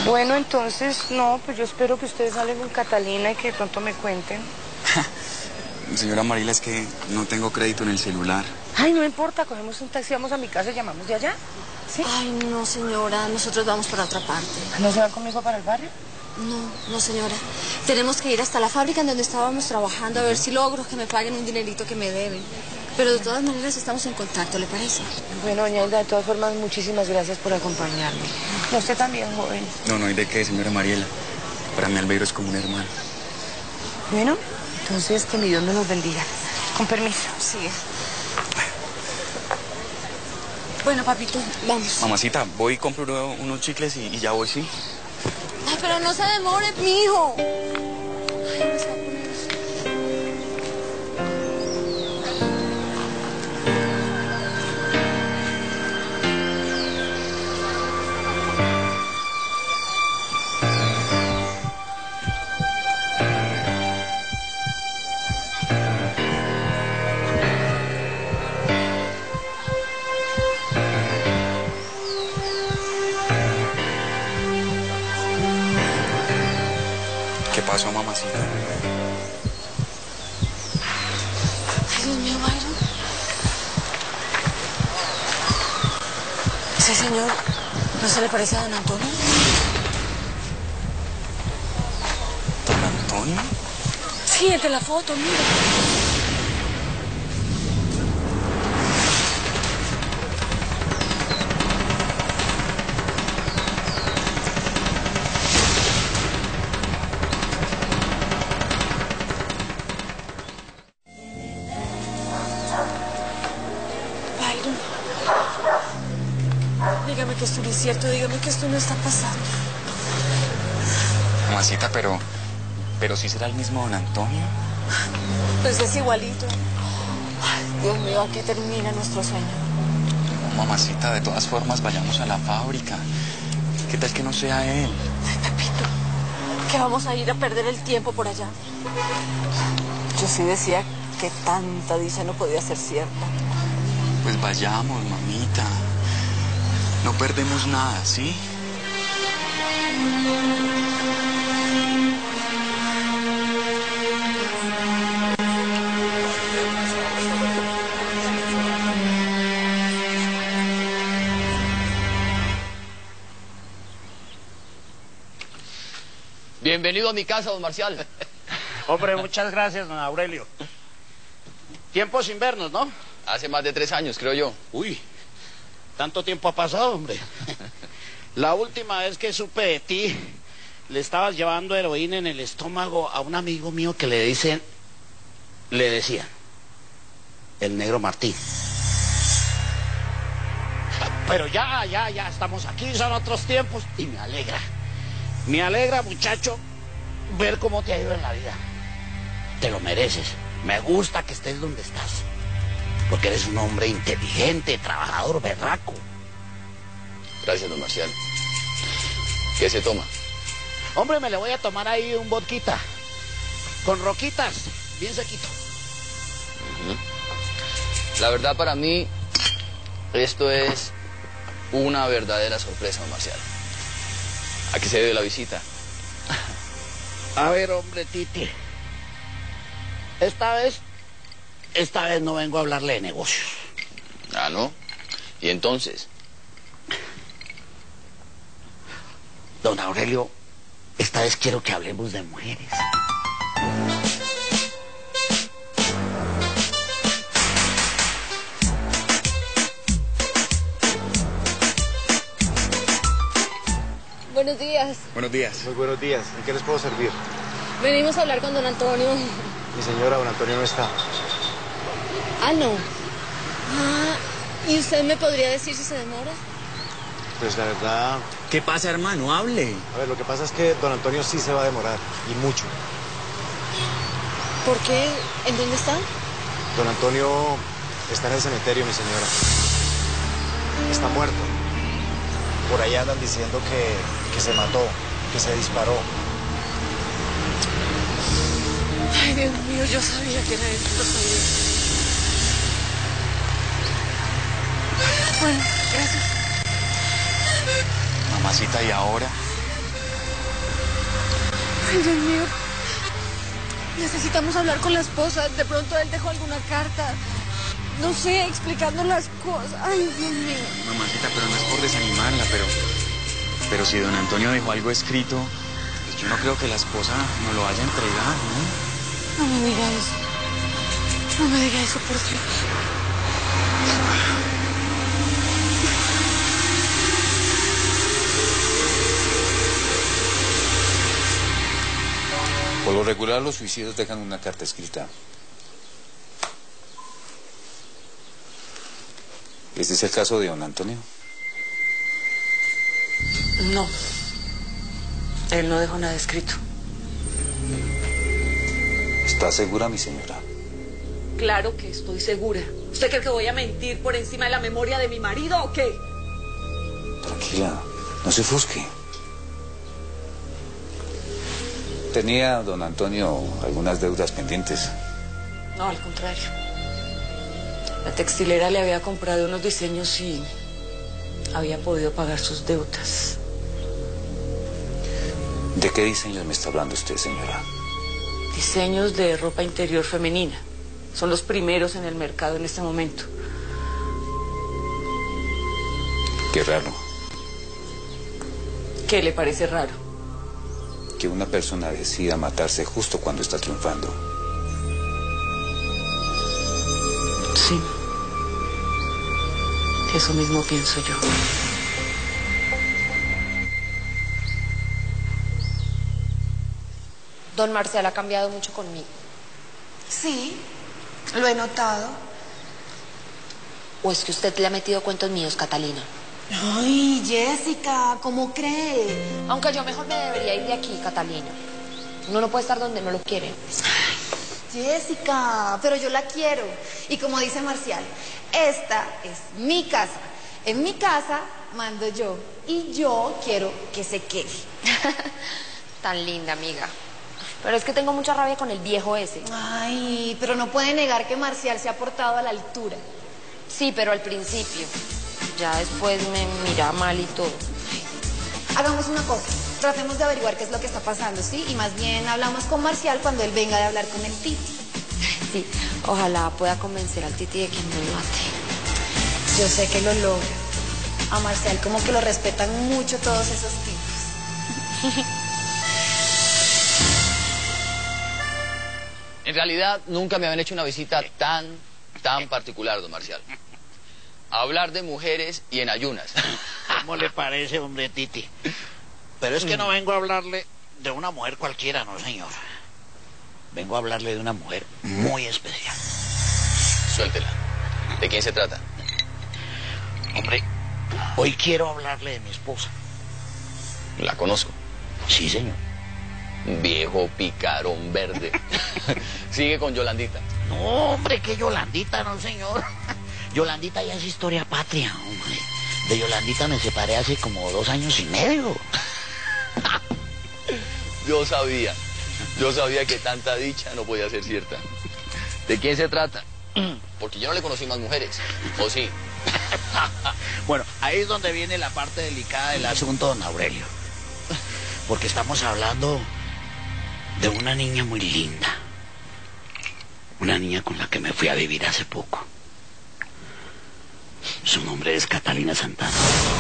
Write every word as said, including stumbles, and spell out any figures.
Bueno, entonces, no, pues yo espero que ustedes salen con Catalina y que de pronto me cuenten. Señora Mariela, es que no tengo crédito en el celular. Ay, no importa, cogemos un taxi, vamos a mi casa y llamamos de allá. ¿Sí? Ay, no, señora, nosotros vamos para otra parte. ¿No se van conmigo para el barrio? No, no, señora. Tenemos que ir hasta la fábrica en donde estábamos trabajando a ver si logro que me paguen un dinerito que me deben. Pero de todas maneras estamos en contacto, ¿le parece? Bueno, doña Hilda, de todas formas, muchísimas gracias por acompañarme. No, usted también, joven. No, no hay de qué, señora Mariela. Para mí Albeiro es como un hermano. Bueno, entonces que mi Dios me los bendiga. Con permiso. Sí. Bueno, papito, vamos. Mamacita, voy y compro uno- unos chicles y, y ya voy, ¿sí? Ay, pero no se demore, mijo. Ay, me está poniendo... ¿Qué pasó, mamacita? Ay, Dios mío, Byron. Ese señor, ¿no se le parece a don Antonio? ¿Don Antonio? Sí, el de la foto, mira. Byron, dígame que esto no es cierto, dígame que esto no está pasando. Mamacita, pero... ¿Pero sí será el mismo don Antonio? Pues es igualito. Ay, Dios mío, aquí termina nuestro sueño. No, mamacita, de todas formas, vayamos a la fábrica. ¿Qué tal que no sea él? Ay, Pepito, que vamos a ir a perder el tiempo por allá. Yo sí decía que tanta dicha no podía ser cierta. Pues vayamos, mamita. No perdemos nada, ¿sí? Bienvenido a mi casa, don Marcial. Hombre, muchas gracias, don Aurelio. Tiempo sin vernos, ¿no? Hace más de tres años, creo yo. Uy, tanto tiempo ha pasado, hombre. La última vez que supe de ti, le estabas llevando heroína en el estómago a un amigo mío que le dicen, le decían, el Negro Martín. Pero ya, ya, ya estamos aquí, son otros tiempos y me alegra. Me alegra, muchacho, ver cómo te ha ido en la vida. Te lo mereces. Me gusta que estés donde estás. Porque eres un hombre inteligente, trabajador, berraco. Gracias, don Marcial. ¿Qué se toma? Hombre, me le voy a tomar ahí un vodquita. Con roquitas, bien sequito. Uh-huh. La verdad, para mí, esto es una verdadera sorpresa, don Marcial. ¿A qué se debe la visita? A ver, hombre, Titi. Esta vez, esta vez no vengo a hablarle de negocios. Ah, ¿no? ¿Y entonces? Don Aurelio, esta vez quiero que hablemos de mujeres. Buenos días. Buenos días. Muy buenos días. ¿En qué les puedo servir? Venimos a hablar con don Antonio. Mi señora, don Antonio no está. Ah, no. Ah, ¿y usted me podría decir si se demora? Pues la verdad... ¿Qué pasa, hermano? Hable. A ver, lo que pasa es que don Antonio sí se va a demorar. Y mucho. ¿Por qué? ¿En dónde está? Don Antonio está en el cementerio, mi señora. Está muerto. Por ahí andan diciendo que, que se mató, que se disparó. Ay, Dios mío, yo sabía que era él, lo sabía. Bueno, gracias. Mamacita, ¿y ahora? Ay, Dios mío. Necesitamos hablar con la esposa. De pronto él dejó alguna carta. No sé, explicando las cosas. Ay, Dios mío. Mamacita, pero no es por desanimarla, pero... Pero si don Antonio dejó algo escrito, pues yo no creo que la esposa nos lo vaya a entregar, ¿no? No me diga eso. No me diga eso, por Dios. Por lo regular, los suicidios dejan una carta escrita. ¿Este es el caso de don Antonio? No. Él no dejó nada escrito. ¿Está segura, mi señora? Claro que estoy segura. ¿Usted cree que voy a mentir por encima de la memoria de mi marido o qué? Tranquila, no se ofusque. ¿Tenía don Antonio algunas deudas pendientes? No, al contrario. La textilera le había comprado unos diseños y había podido pagar sus deudas. ¿De qué diseños me está hablando usted, señora? Diseños de ropa interior femenina. Son los primeros en el mercado en este momento. Qué raro. ¿Qué le parece raro? Que una persona decida matarse justo cuando está triunfando. Sí. Eso mismo pienso yo. Don Marcial ha cambiado mucho conmigo. Sí, lo he notado. ¿O es que usted le ha metido cuentos míos, Catalina? Ay, Jessica, ¿cómo cree? Aunque yo mejor me debería ir de aquí, Catalina. Uno no puede estar donde no lo quiere. Jessica, pero yo la quiero. Y como dice Marcial, esta es mi casa. En mi casa mando yo. Y yo quiero que se quede. Tan linda, amiga. Pero es que tengo mucha rabia con el viejo ese. Ay, pero no puede negar que Marcial se ha portado a la altura. Sí, pero al principio. Ya después me mira mal y todo. Hagamos una cosa. Tratemos de averiguar qué es lo que está pasando, ¿sí? Y más bien hablamos con Marcial cuando él venga de hablar con el Titi. Sí, ojalá pueda convencer al Titi de que no lo mate. Yo sé que lo logra. A Marcial como que lo respetan mucho todos esos tipos. En realidad, nunca me habían hecho una visita tan, tan particular, don Marcial. Hablar de mujeres y en ayunas. ¿Cómo le parece, hombre, Titi? Pero es que no vengo a hablarle de una mujer cualquiera, no, señor. Vengo a hablarle de una mujer muy especial. Suéltela. ¿De quién se trata? Hombre, hoy quiero hablarle de mi esposa. La conozco. Sí, señor. Viejo picarón verde. Sigue con Yolandita. No, hombre, que Yolandita, no, señor. Yolandita ya es historia patria, hombre. De Yolandita me separé hace como dos años y medio. Yo sabía. Yo sabía que tanta dicha no podía ser cierta. ¿De quién se trata? Porque yo no le conocí más mujeres. ¿O sí? Bueno, ahí es donde viene la parte delicada del asunto, don Aurelio. Porque estamos hablando de una niña muy linda. Una niña con la que me fui a vivir hace poco. Su nombre es Catalina Santana.